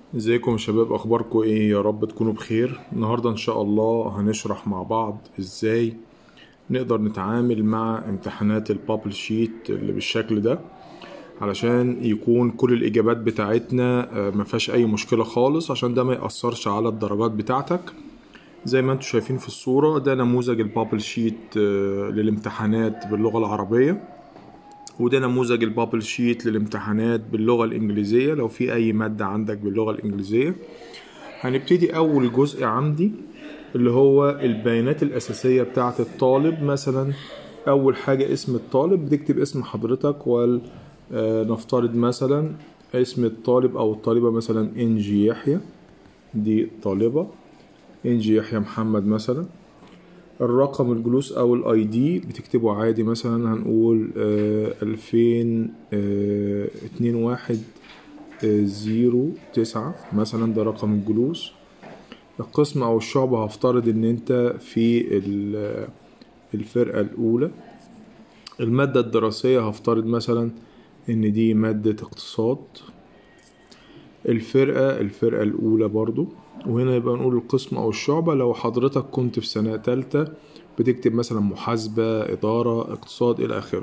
ازيكم يا شباب، اخباركم ايه؟ يا رب تكونوا بخير. النهارده ان شاء الله هنشرح مع بعض ازاي نقدر نتعامل مع امتحانات البابل شيت اللي بالشكل ده، علشان يكون كل الاجابات بتاعتنا ما فيهاش اي مشكلة خالص، عشان ده ما يأثرش على الدرجات بتاعتك. زي ما انتم شايفين في الصورة، ده نموذج البابل شيت للامتحانات باللغة العربية، وده نموذج البابل شيت للامتحانات باللغة الإنجليزية لو في أي مادة عندك باللغة الإنجليزية. هنبتدي أول جزء عندي اللي هو البيانات الأساسية بتاعة الطالب. مثلا أول حاجة اسم الطالب، بتكتب اسم حضرتك، ونفترض مثلا اسم الطالب أو الطالبة مثلا إنجي يحيى، دي طالبة إنجي يحيى محمد مثلا. الرقم الجلوس او الاي دي بتكتبه عادي، مثلا هنقول 2002-1-09 مثلا، ده رقم الجلوس. القسم او الشعبة هفترض ان انت في الفرقة الاولى. المادة الدراسية هفترض مثلا ان دي مادة اقتصاد. الفرقة الاولى برضو. وهنا يبقى نقول القسم او الشعبة. لو حضرتك كنت في سنة تالتة بتكتب مثلا محاسبة، إدارة، اقتصاد إلى آخره.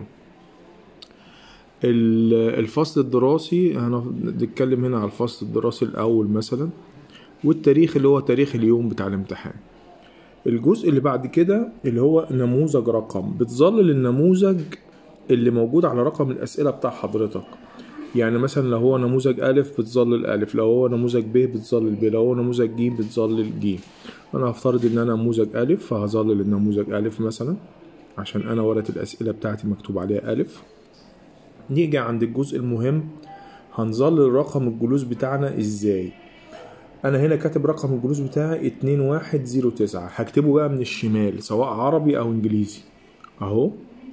الفصل الدراسي هنتكلم هنا على الفصل الدراسي الأول مثلا، والتاريخ اللي هو تاريخ اليوم بتاع الامتحان. الجزء اللي بعد كده اللي هو نموذج رقم، بتظلل النموذج اللي موجود على رقم الأسئلة بتاع حضرتك. يعني مثلا لو هو نموذج ألف بتظلل ألف، لو هو نموذج ب بتظلل ب، لو هو نموذج ج بتظلل ج. أنا هفترض إن أنا نموذج ألف، فهظلل النموذج ألف مثلا، عشان أنا ورقة الأسئلة بتاعتي مكتوب عليها ألف. نيجي عند الجزء المهم، هنظلل رقم الجلوس بتاعنا إزاي. أنا هنا كاتب رقم الجلوس بتاعي 2109، هكتبه بقى من الشمال سواء عربي أو إنجليزي. أهو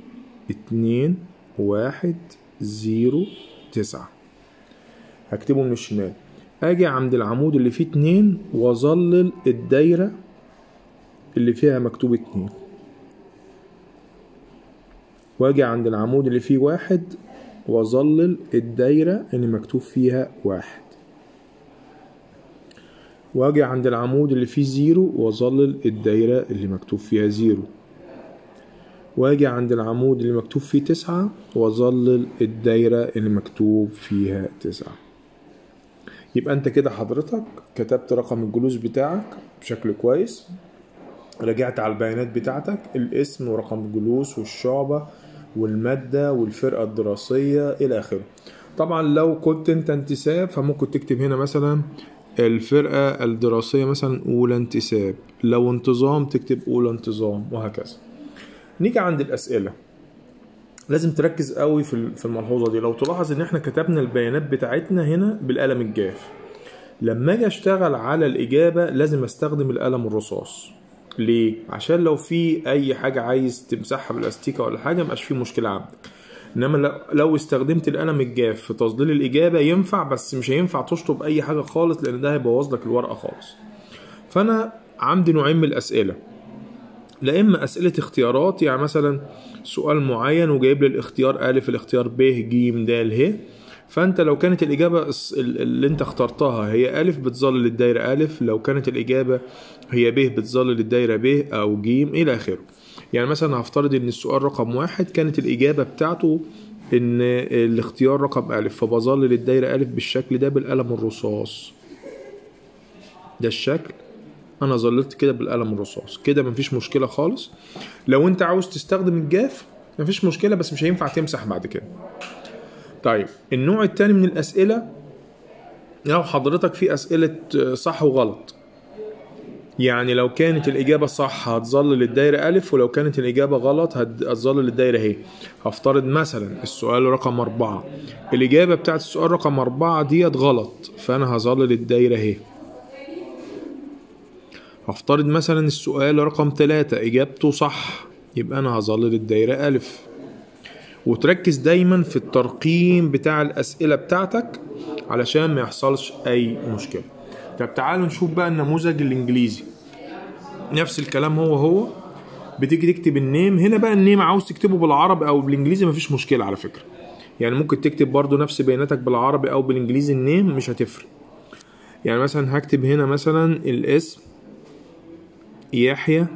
2109 هكتبه من الشمال. اجي عند العمود اللي فيه 2 واظلل الدايرة اللي فيها مكتوب 2، واجي عند العمود اللي فيه 1 واظلل الدايرة اللي مكتوب فيها 1، واجي عند العمود اللي فيه 0 واظلل الدايرة اللي مكتوب فيها 0، واجي عند العمود اللي مكتوب فيه 9 واظلل الدايرة اللي مكتوب فيها 9. يبقى انت كده حضرتك كتبت رقم الجلوس بتاعك بشكل كويس، رجعت على البيانات بتاعتك، الاسم ورقم الجلوس والشعبة والمادة والفرقة الدراسية إلى آخره. طبعا لو كنت انت انتساب فممكن تكتب هنا مثلا الفرقة الدراسية مثلا أولى انتساب، لو انتظام تكتب أولى انتظام، وهكذا. نيجي عند الأسئلة، لازم تركز قوي في الملحوظة دي. لو تلاحظ ان احنا كتبنا البيانات بتاعتنا هنا بالقلم الجاف، لما اجي اشتغل على الإجابة لازم استخدم القلم الرصاص. ليه؟ عشان لو في اي حاجة عايز تمسحها بالاستيكة ولا حاجة مبقاش في مشكلة عندك. انما لو استخدمت القلم الجاف في تظليل الاجابة ينفع، بس مش هينفع تشطب اي حاجة خالص، لان ده هيبوظ لك الورقة خالص. فانا عندي نوعين من الاسئلة، لا اما اسئلة اختيارات، يعني مثلا سؤال معين وجايب لي الاختيار الف، الاختيار ب، ج، د، ه. فانت لو كانت الاجابة اللي انت اخترتها هي الف بتظلل الدايرة الف، لو كانت الاجابة هي ب بتظلل الدايرة ب او ج الى اخره. يعني مثلا هفترض ان السؤال رقم 1 كانت الاجابة بتاعته ان الاختيار رقم الف، فبظلل الدايرة الف بالشكل ده بالقلم الرصاص. ده الشكل، انا ظللت كده بالقلم الرصاص كده، مفيش مشكلة خالص. لو انت عاوز تستخدم الجاف مفيش مشكلة، بس مش هينفع تمسح بعد كده. طيب النوع التاني من الاسئلة، لو حضرتك في اسئلة صح وغلط، يعني لو كانت الإجابة صح هتظلل الدايرة ألف، ولو كانت الإجابة غلط هتظلل الدايرة ه. هفترض مثلا السؤال رقم 4، الإجابة بتاعت السؤال رقم 4 ديت غلط، فأنا هظلل الدايرة ه. هفترض مثلا السؤال رقم 3 إجابته صح، يبقى أنا هظلل الدايرة ألف. وتركز دايما في الترقيم بتاع الأسئلة بتاعتك علشان ما يحصلش أي مشكلة. طب تعالوا نشوف بقى النموذج الإنجليزي. نفس الكلام هو بتيجي تكتب النيم. هنا بقى النيم عاوز تكتبه بالعربي او بالانجليزي مفيش مشكله على فكره، يعني ممكن تكتب برضو نفس بياناتك بالعربي او بالانجليزي، النيم مش هتفرق. يعني مثلا هكتب هنا مثلا الاسم يحيى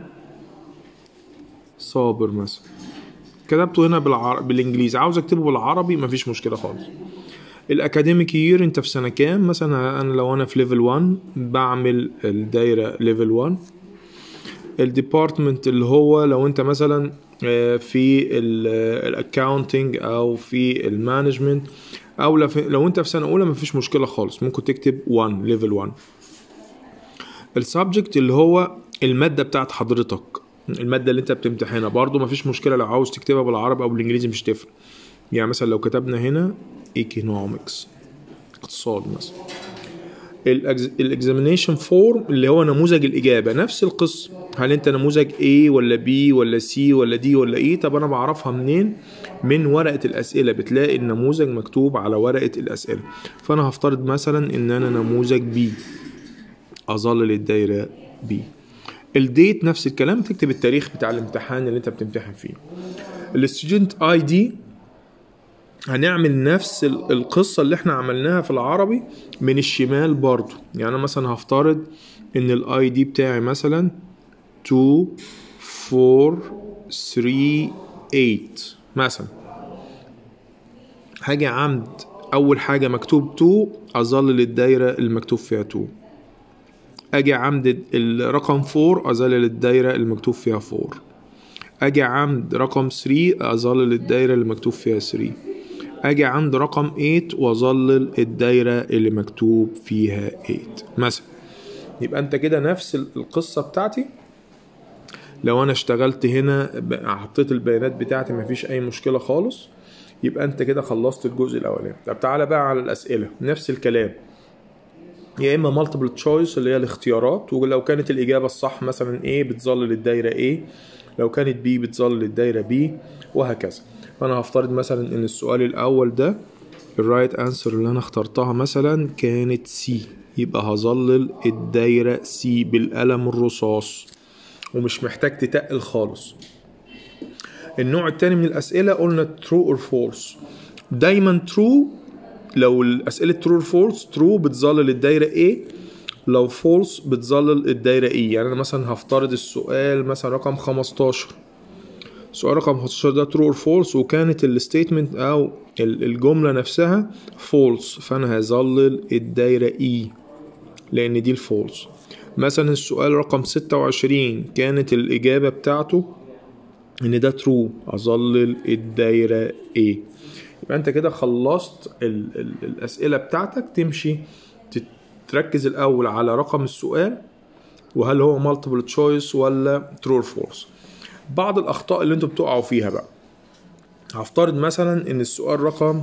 صابر مثلا، كتبته هنا بالانجليزي، عاوز اكتبه بالعربي مفيش مشكله خالص. الاكاديميك يير انت في سنه كام مثلا، انا لو انا في ليفل 1 بعمل الدايره ليفل 1. الديبارتمنت اللي هو لو انت مثلا في الاكاونتنج او في المانجمنت، او لو انت في سنه اولى مفيش مشكله خالص، ممكن تكتب 1 ليفل 1. السبجكت اللي هو الماده بتاعت حضرتك، الماده اللي انت بتمتحنها، برضو مفيش مشكله لو عاوز تكتبها بالعربي او بالانجليزي مش تفرق. يعني مثلا لو كتبنا هنا ايكونومكس، اقتصاد مثلا. الاكزامينيشن فورم اللي هو نموذج الاجابه، نفس القصه، هل انت نموذج A ولا B ولا C ولا D ولا E؟ طب انا بعرفها منين؟ من ورقه الاسئله، بتلاقي النموذج مكتوب على ورقه الاسئله. فانا هفترض مثلا ان انا نموذج B، اظلل الدايره B. الديت نفس الكلام، تكتب التاريخ بتاع الامتحان اللي انت بتمتحن فيه. الستودنت اي دي هنعمل نفس القصة اللي احنا عملناها في العربي من الشمال برضو. يعني انا مثلا هفترض ان الاي دي بتاعي مثلا 2 4 3 8 مثلا. هاجي عند اول حاجة مكتوب 2 اظلل الدايرة المكتوب فيها 2. اجي عند الرقم 4 اظلل الدايرة المكتوب فيها 4. اجي عند رقم 3 اظلل الدايرة اللي مكتوب فيها 3. اجي عند رقم 8 واظلل الدايرة اللي مكتوب فيها 8 مثلا. يبقى انت كده نفس القصة بتاعتي. لو انا اشتغلت هنا حطيت البيانات بتاعتي مفيش اي مشكلة خالص، يبقى انت كده خلصت الجزء الاولاني. طب تعالى بقى على الاسئلة، نفس الكلام، يا اما multiple choice اللي هي الاختيارات، ولو كانت الاجابة الصح مثلا A بتظلل الدايرة A، لو كانت B بتظلل الدايرة B، وهكذا. فانا هفترض مثلا ان السؤال الاول ده الرايت انسر اللي انا اخترتها مثلا كانت سي، يبقى هظلل الدايرة سي بالقلم الرصاص ومش محتاج تتقل خالص. النوع التاني من الاسئلة قلنا true or false. دايما true، لو الاسئلة true or false، true بتظلل الدايرة A، لو false بتظلل الدايرة E. يعني انا مثلا هفترض السؤال مثلا رقم 15، سؤال رقم 15 ده true or false، وكانت الستيتمنت او الجملة نفسها false، فانا هظلل الدايرة E لان دي الفولس. مثلا السؤال رقم 26 كانت الاجابة بتاعته ان ده true، اظلل الدايرة A. يبقى انت كده خلصت الاسئلة بتاعتك. تمشي تركز الاول على رقم السؤال وهل هو multiple choice ولا true or false. بعض الاخطاء اللي انتوا بتقعوا فيها بقى، هفترض مثلا ان السؤال رقم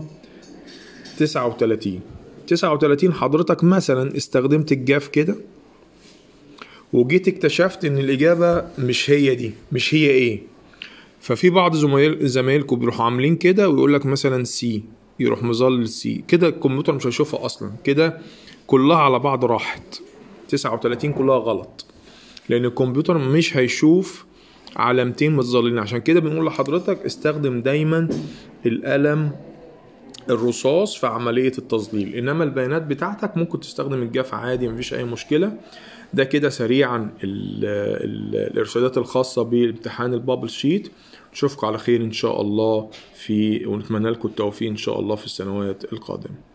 39 حضرتك مثلا استخدمت الجاف كده وجيت اكتشفت ان الاجابة مش هي دي، مش هي ايه. ففي بعض زمايلكم بيروحوا عاملين كده ويقول لك مثلا سي، يروح مظلل سي كده، الكمبيوتر مش هيشوفها اصلا كده، كلها على بعض راحت. 39 كلها غلط لان الكمبيوتر مش هيشوف علامتين متظللين. عشان كده بنقول لحضرتك استخدم دايما القلم الرصاص في عملية التظليل، انما البيانات بتاعتك ممكن تستخدم الجاف عادي، مفيش اي مشكلة. ده كده سريعا الارشادات الخاصة بامتحان البابل شيت. نشوفكم على خير ان شاء الله ونتمنى لكم التوفيق ان شاء الله في السنوات القادمة.